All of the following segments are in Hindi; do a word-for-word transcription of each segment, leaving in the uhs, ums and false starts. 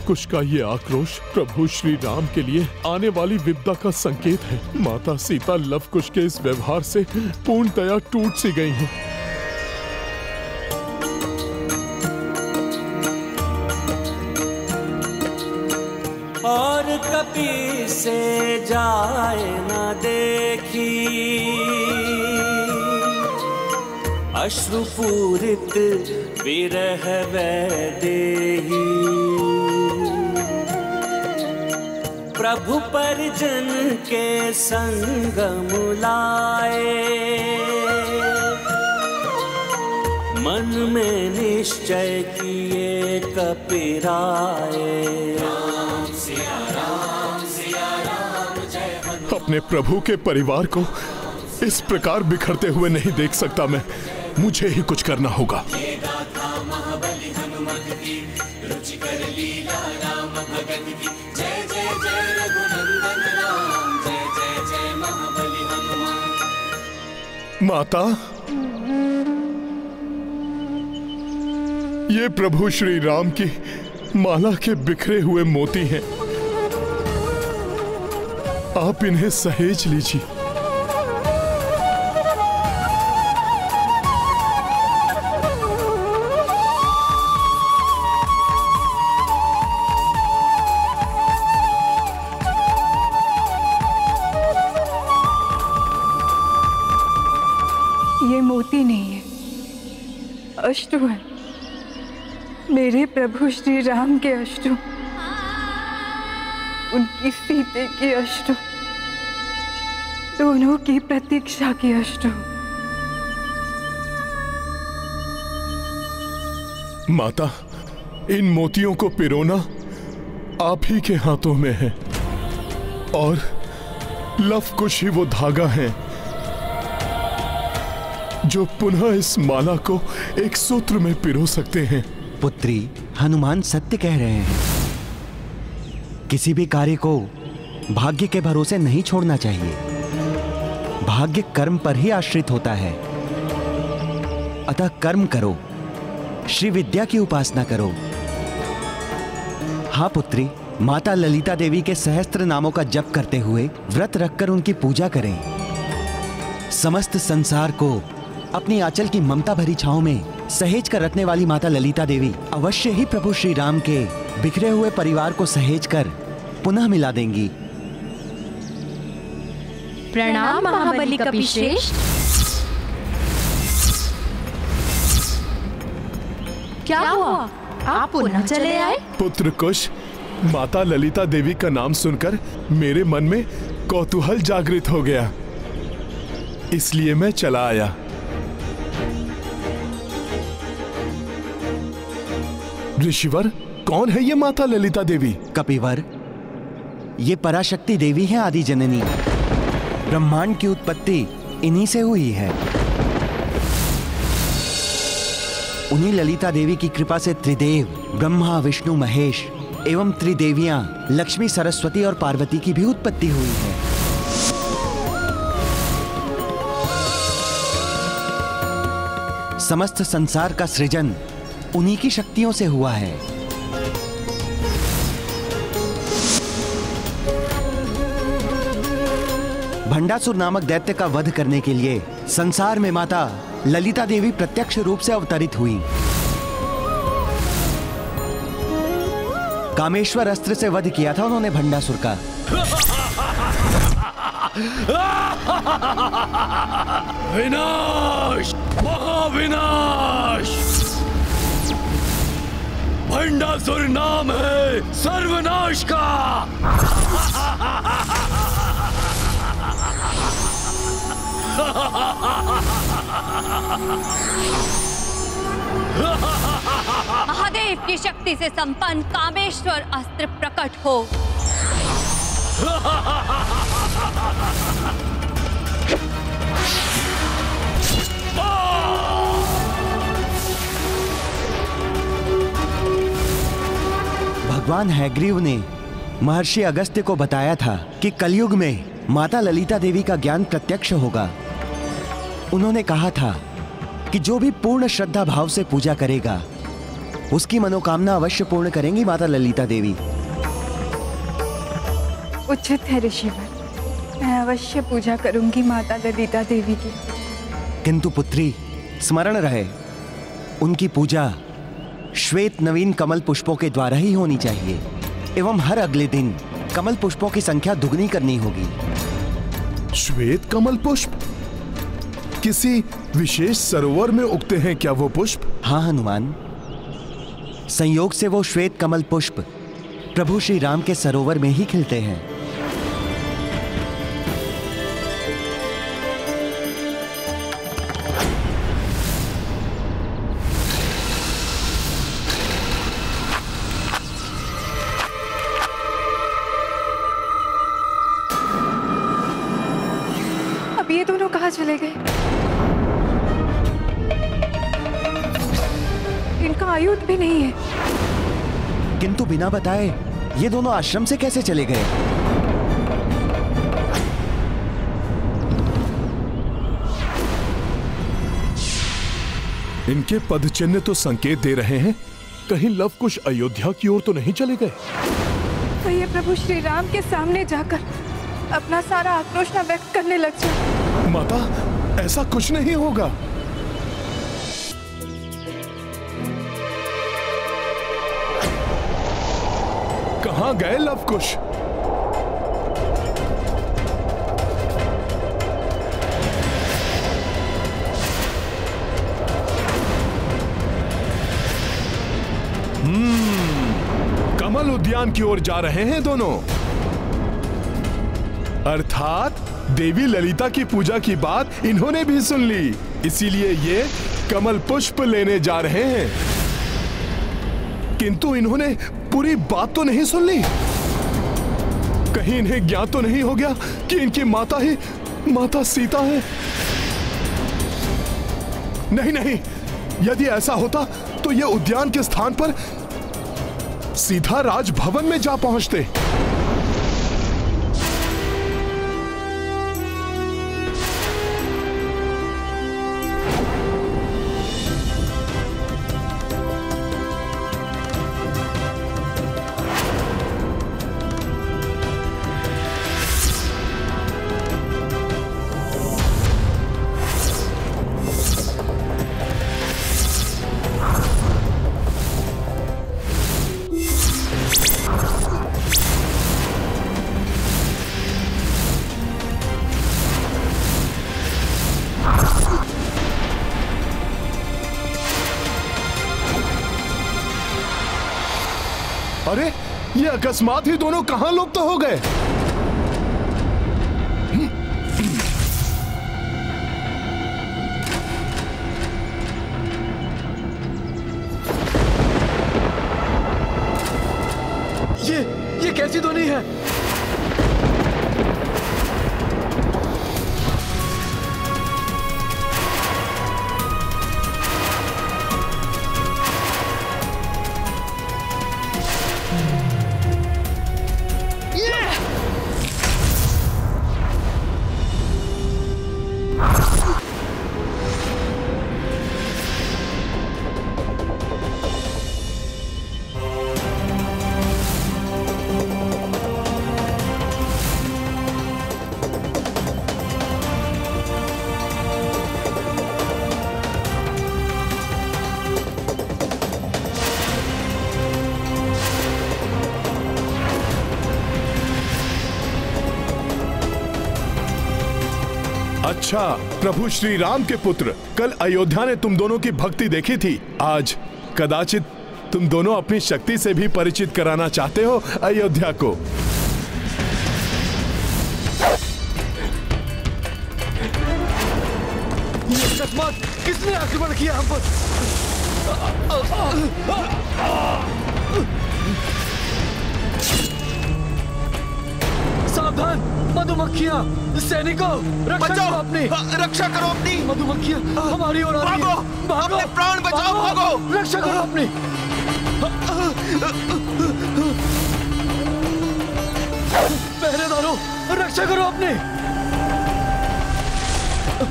कुश का ये आक्रोश प्रभु श्री राम के लिए आने वाली विपदा का संकेत है। माता सीता लव कुश के इस व्यवहार से पूर्णतया टूट सी गई हैं। और कभी से जाए न देखी अश्रुपूरित विरह वैदेही। प्रभु परिजन के संग मुलाए मन में निश्चय किए कपिराए। अपने प्रभु के परिवार को इस प्रकार बिखरते हुए नहीं देख सकता मैं। मुझे ही कुछ करना होगा। माता, ये प्रभु श्री राम की माला के बिखरे हुए मोती हैं। आप इन्हें सहेज लीजिए। ये मोती नहीं है, अश्रु है। मेरे प्रभु श्री राम के अश्रु, उनकी सीते की अश्रु, दोनों की प्रतीक्षा की अश्रु। माता, इन मोतियों को पिरोना आप ही के हाथों में है और लव कुश ही वो धागा है जो पुनः इस माला को एक सूत्र में पिरो सकते हैं। पुत्री, हनुमान सत्य कह रहे हैं। किसी भी कार्य को भाग्य के भरोसे नहीं छोड़ना चाहिए। भाग्य कर्म पर ही आश्रित होता है। अतः कर्म करो, श्री विद्या की उपासना करो। हाँ पुत्री, माता ललिता देवी के सहस्त्र नामों का जप करते हुए व्रत रखकर उनकी पूजा करें। समस्त संसार को अपनी आंचल की ममता भरी छांव में सहेज कर रखने वाली माता ललिता देवी अवश्य ही प्रभु श्री राम के बिखरे हुए परिवार को सहेज कर पुनः मिला देंगी। प्रणाम महाबली कपिश्रेष्ठ। क्या हुआ, आप पुनः चले आए? पुत्र कुश, माता ललिता देवी का नाम सुनकर मेरे मन में कौतूहल जागृत हो गया, इसलिए मैं चला आया। ऋषिवर, कौन है ये माता ललिता देवी? कपिवर, ये पराशक्ति देवी है, आदि जननी। ब्रह्मांड की उत्पत्ति इन्हीं से हुई है। उन्हीं ललिता देवी की कृपा से त्रिदेव ब्रह्मा, विष्णु, महेश एवं त्रिदेवियां लक्ष्मी, सरस्वती और पार्वती की भी उत्पत्ति हुई है। समस्त संसार का सृजन उन्हीं की शक्तियों से हुआ है। भंडासुर नामक दैत्य का वध करने के लिए संसार में माता ललिता देवी प्रत्यक्ष रूप से अवतरित हुई। कामेश्वर अस्त्र से वध किया था उन्होंने भंडासुर का। विनाश, महाविनाश। भंडासुर नाम है सर्वनाश का। महादेव की शक्ति से संपन्न कामेश्वर अस्त्र प्रकट हो। भगवान हैग्रीव ने महर्षि अगस्त्य को बताया था कि कलयुग में माता ललिता देवी का ज्ञान प्रत्यक्ष होगा। उन्होंने कहा था कि जो भी पूर्ण श्रद्धा भाव से पूजा करेगा उसकी मनोकामना अवश्य पूर्ण करेंगी माता ललिता देवी। उचित है ऋषिवर, मैं अवश्य पूजा करूंगी माता ललिता देवी की। किंतु पुत्री, स्मरण रहे, उनकी पूजा श्वेत नवीन कमल पुष्पों के द्वारा ही होनी चाहिए एवं हर अगले दिन कमल पुष्पों की संख्या दुगनी करनी होगी। श्वेत कमल पुष्प? किसी विशेष सरोवर में उगते हैं क्या वो पुष्प? हाँ हनुमान, संयोग से वो श्वेत कमल पुष्प प्रभु श्री राम के सरोवर में ही खिलते हैं। अब ये दोनों कहाँ चले गए? इनका आयुध भी नहीं है। किंतु बिना बताए ये दोनों आश्रम से कैसे चले गए? इनके पदचिन्ह तो संकेत दे रहे हैं, कहीं लव कुश अयोध्या की ओर तो नहीं चले गए? तो ये प्रभु श्री राम के सामने जाकर अपना सारा आक्रोश न व्यक्त करने लग जाए। माता, ऐसा कुछ नहीं होगा। कहां गए लव कुश? हम्म कमल उद्यान की ओर जा रहे हैं दोनों। अर्थात देवी ललिता की पूजा की बात इन्होंने भी सुन ली, इसीलिए ये कमल पुष्प लेने जा रहे हैं। किंतु इन्होंने पूरी बात तो नहीं सुन ली। कहीं इन्हें ज्ञात तो नहीं हो गया कि इनकी माता ही माता सीता है? नहीं नहीं, यदि ऐसा होता तो ये उद्यान के स्थान पर सीधा राजभवन में जा पहुंचते। अरे, ये अकस्मात ही दोनों कहां लुप्त हो गए? ये ये कैसी ध्वनि है? अच्छा, प्रभु श्री राम के पुत्र, कल अयोध्या ने तुम दोनों की भक्ति देखी थी। आज कदाचित तुम दोनों अपनी शक्ति से भी परिचित कराना चाहते हो अयोध्या को। ये अकस्मात किसने आक्रमण किया हम पर? सावधान मधुमक्खियां! सैनिकों, रक्षा करो अपनी! रक्षा करो अपनी! मधुमक्खियां हमारी ओर आ रही हैं! भागो! अपने प्राण बचाओ! भागो! रक्षा करो अपनी! पहरेदारों, रक्षा करो अपनी!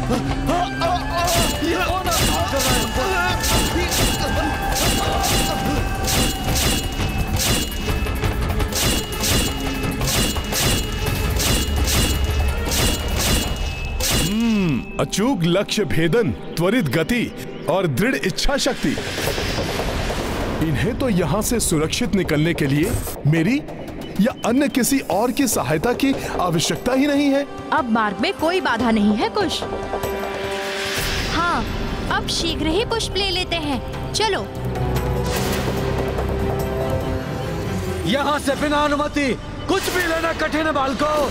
ये कौन आक्रमण कर रहा है? अचूक लक्ष्य भेदन, त्वरित गति और दृढ़ इच्छा शक्ति। इन्हें तो यहाँ से सुरक्षित निकलने के लिए मेरी या अन्य किसी और की सहायता की आवश्यकता ही नहीं है। अब मार्ग में कोई बाधा नहीं है कुश। हाँ, अब शीघ्र ही पुष्प ले लेते हैं। चलो। यहाँ से बिना अनुमति कुछ भी लेना कठिन है बालको।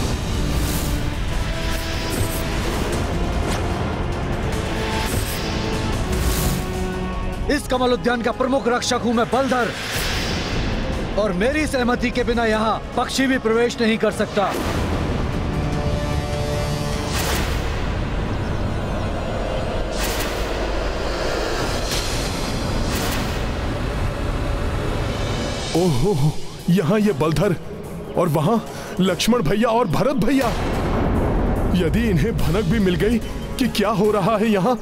इस कमल उद्यान का प्रमुख रक्षक हूं मैं बलधर, और मेरी सहमति के बिना यहाँ पक्षी भी प्रवेश नहीं कर सकता। ओहो, यहाँ ये बलधर और वहां लक्ष्मण भैया और भरत भैया। यदि इन्हें भनक भी मिल गई कि क्या हो रहा है यहाँ,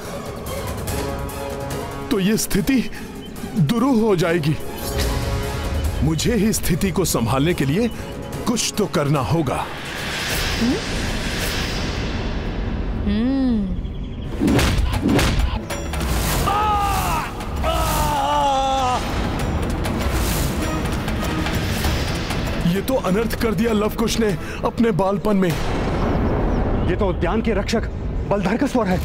तो ये स्थिति दुरूह हो जाएगी। मुझे ही स्थिति को संभालने के लिए कुछ तो करना होगा। ये तो अनर्थ कर दिया लवकुश ने अपने बालपन में। ये तो उद्यान के रक्षक बलधर का स्वर है।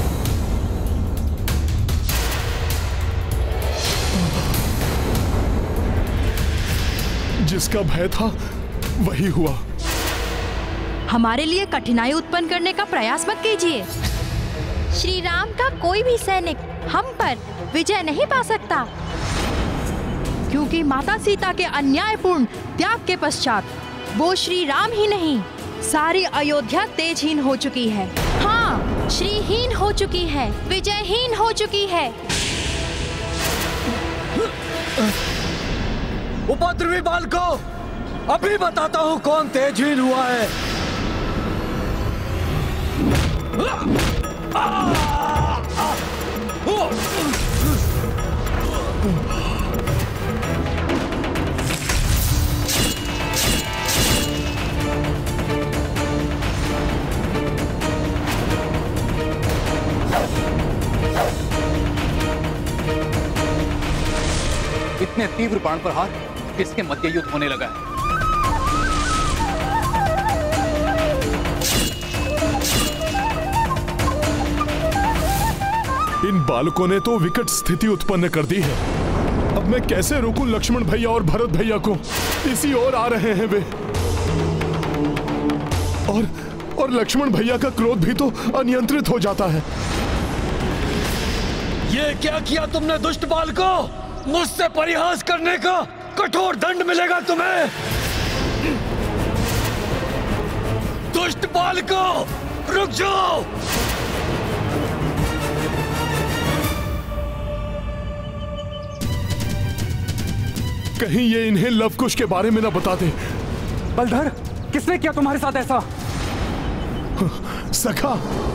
जिसका भय था वही हुआ। हमारे लिए कठिनाई उत्पन्न करने का प्रयास मत कीजिए। श्री राम का कोई भी सैनिक हम पर विजय नहीं पा सकता, क्योंकि माता सीता के अन्यायपूर्ण त्याग के पश्चात वो श्री राम ही नहीं, सारी अयोध्या तेजहीन हो चुकी है। हाँ, श्रीहीन हो चुकी है, विजयहीन हो चुकी है। उपद्रवी बालको, अभी बताता हूँ कौन तेजहीन हुआ है। इतने तीव्र बाण प्रहार किसके मध्य युद्ध होने लगा है। इन बालकों ने तो विकट स्थिति उत्पन्न कर दी है। अब मैं कैसे रोकूं लक्ष्मण भैया और भरत भैया को? इसी ओर आ रहे हैं वे। और और लक्ष्मण भैया का क्रोध भी तो अनियंत्रित हो जाता है। ये क्या किया तुमने दुष्ट बालको? मुझसे परिहास करने का कठोर दंड मिलेगा तुम्हें। दुष्ट बालको, रुक जाओ। कहीं ये इन्हें लवकुश के बारे में न बता दे। बलधर, किसने किया तुम्हारे साथ ऐसा? सखा,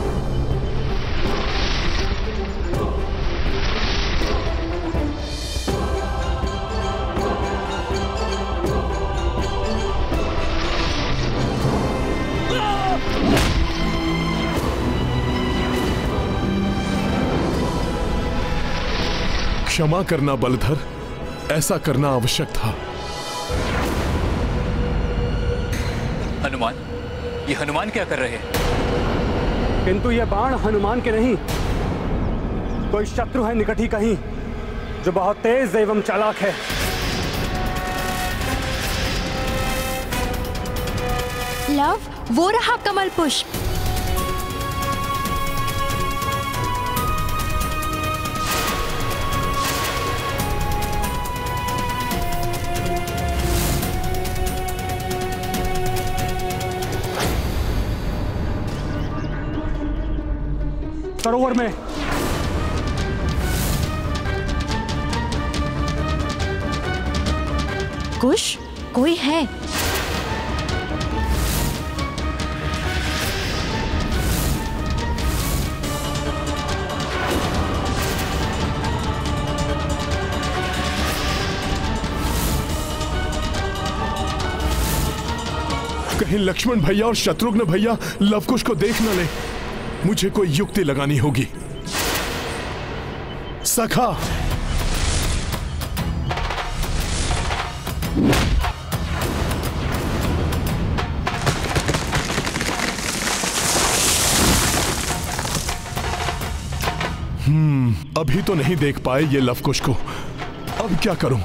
क्षमा करना बलधर, ऐसा करना आवश्यक था। हनुमान, ये हनुमान क्या कर रहे हैं? किंतु ये बाण हनुमान के नहीं, कोई शत्रु है निकट ही कहीं, जो बहुत तेज एवं चालाक है। लव, वो रहा कमल पुष्प। सरोवर में कुश, कोई है। कहीं लक्ष्मण भैया और शत्रुघ्न भैया लवकुश को देख न ले। मुझे कोई युक्ति लगानी होगी। सखा, हम्म अभी तो नहीं देख पाए ये लवकुश को, अब क्या करूं?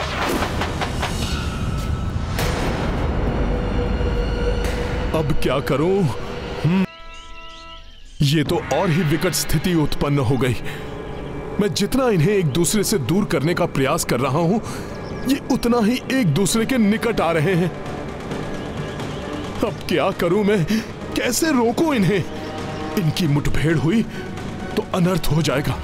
अब क्या करूं? हम्म ये तो और ही विकट स्थिति उत्पन्न हो गई। मैं जितना इन्हें एक दूसरे से दूर करने का प्रयास कर रहा हूं, ये उतना ही एक दूसरे के निकट आ रहे हैं। अब क्या करूं मैं? कैसे रोकूं इन्हें? इनकी मुठभेड़ हुई तो अनर्थ हो जाएगा।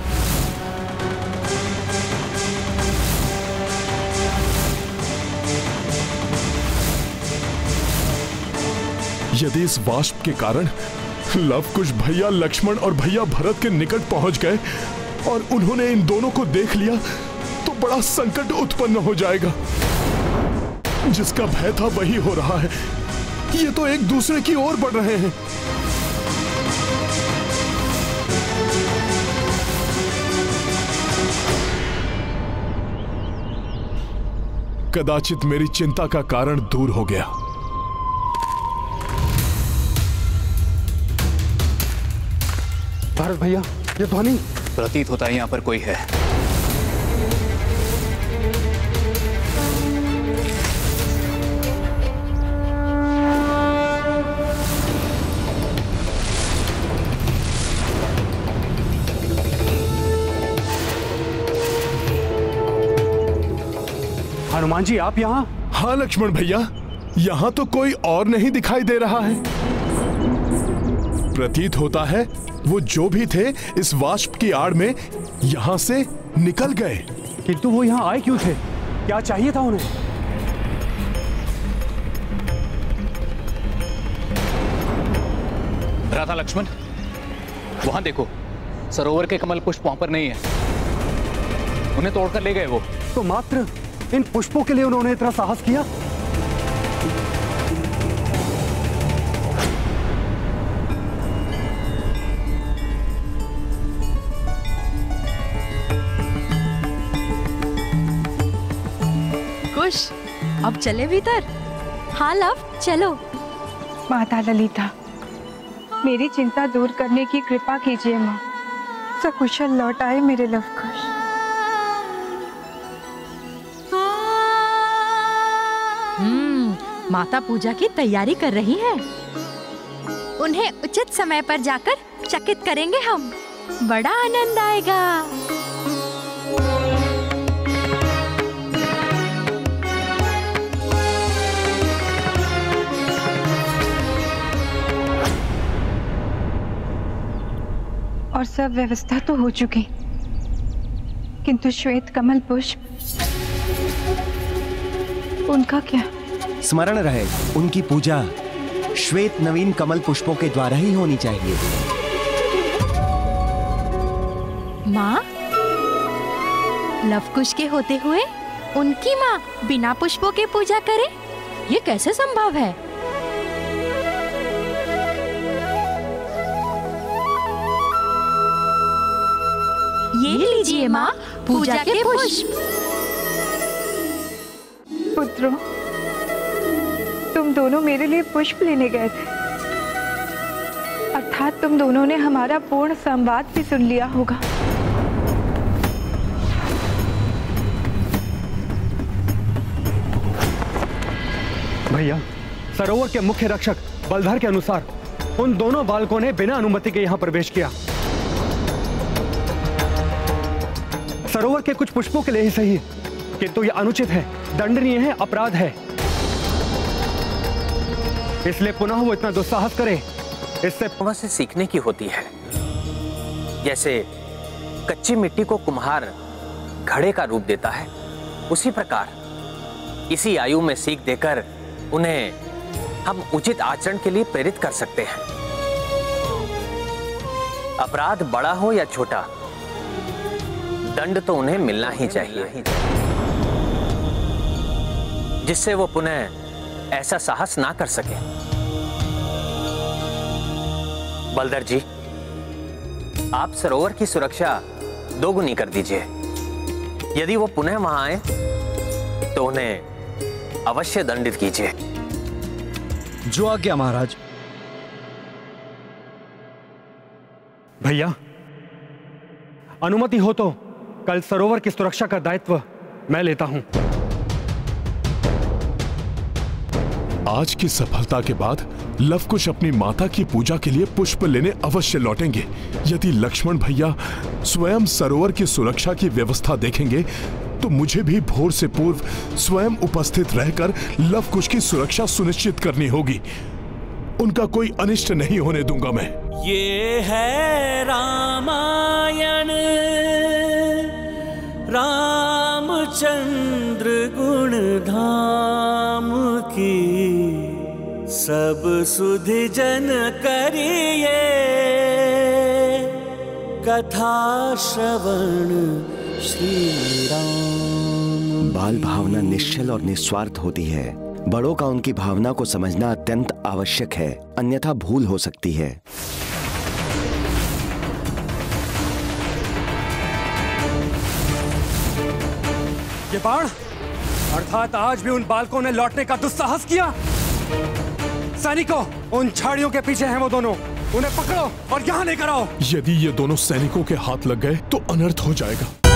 यदि इस वाष्प के कारण लवकुश भैया लक्ष्मण और भैया भरत के निकट पहुंच गए और उन्होंने इन दोनों को देख लिया तो बड़ा संकट उत्पन्न हो जाएगा। जिसका भय था वही हो रहा है। ये तो एक दूसरे की ओर बढ़ रहे हैं। कदाचित मेरी चिंता का कारण दूर हो गया। भरत भैया, ये ध्वनि प्रतीत होता है यहाँ पर कोई है। हनुमान जी, आप यहाँ? हाँ लक्ष्मण भैया, यहाँ तो कोई और नहीं दिखाई दे रहा है। प्रतीत होता है वो जो भी थे इस वाष्प की आड़ में यहाँ से निकल गए। किंतु वो यहाँ आए क्यों थे? क्या चाहिए था उन्हें? राधा लक्ष्मण, वहां देखो, सरोवर के कमल पुष्प वहां पर नहीं है। उन्हें तोड़कर ले गए वो। तो मात्र इन पुष्पों के लिए उन्होंने इतना साहस किया? कुश, अब चले भीतर? हाँ लव, चलो। माता ललिता, मेरी चिंता दूर करने की कृपा कीजिए माँ। सकुशल लौट आए मेरे लवकुश। हम्म, माता पूजा की तैयारी कर रही है। उन्हें उचित समय पर जाकर चकित करेंगे हम। बड़ा आनंद आएगा। और सब व्यवस्था तो हो चुकी, किंतु श्वेत कमल पुष्प, उनका क्या? स्मरण रहे, उनकी पूजा श्वेत नवीन कमल पुष्पों के द्वारा ही होनी चाहिए। माँ, लवकुश के होते हुए उनकी माँ बिना पुष्पों के पूजा करे, ये कैसे संभव है? ये लीजिए माँ, पूजा के पुष्प। पुत्रों, तुम दोनों मेरे लिए पुष्प लेने गए थे, अर्थात तुम दोनों ने हमारा पूर्ण संवाद भी सुन लिया होगा। भैया, सरोवर के मुख्य रक्षक बलधर के अनुसार उन दोनों बालकों ने बिना अनुमति के यहाँ प्रवेश किया। सरोवर के कुछ पुष्पों के लिए ही सही, किंतु यह अनुचित है, दंडनीय है, अपराध है। इसलिए पुनः वो इतना दुस्साहस करे, इससे से सीखने की होती है। जैसे कच्ची मिट्टी को कुम्हार घड़े का रूप देता है, उसी प्रकार इसी आयु में सीख देकर उन्हें हम उचित आचरण के लिए प्रेरित कर सकते हैं। अपराध बड़ा हो या छोटा, दंड तो उन्हें मिलना ही चाहिए, जिससे वो पुनः ऐसा साहस ना कर सके। बलधर जी, आप सरोवर की सुरक्षा दोगुनी कर दीजिए। यदि वो पुनः वहां आए तो उन्हें अवश्य दंडित कीजिए। जो आज्ञा महाराज। भैया, अनुमति हो तो कल सरोवर की सुरक्षा का दायित्व मैं लेता हूं। आज की सफलता के बाद लवकुश अपनी माता की पूजा के लिए पुष्प लेने अवश्य लौटेंगे। यदि लक्ष्मण भैया स्वयं सरोवर की सुरक्षा की व्यवस्था देखेंगे तो मुझे भी भोर से पूर्व स्वयं उपस्थित रहकर लवकुश की सुरक्षा सुनिश्चित करनी होगी। उनका कोई अनिष्ट नहीं होने दूंगा मैं। ये है रामायण, रामचंद्र गुण धाम की, सब सुधि जन करिए कथा श्रवण श्री राम। बाल भावना निश्चल और निस्वार्थ होती है। बड़ों का उनकी भावना को समझना अत्यंत आवश्यक है, अन्यथा भूल हो सकती है। ये बाण अर्थात आज भी उन बालकों ने लौटने का दुस्साहस किया। सैनिकों, उन झाड़ियों के पीछे हैं वो दोनों, उन्हें पकड़ो और यहाँ लेकर आओ। यदि ये दोनों सैनिकों के हाथ लग गए तो अनर्थ हो जाएगा।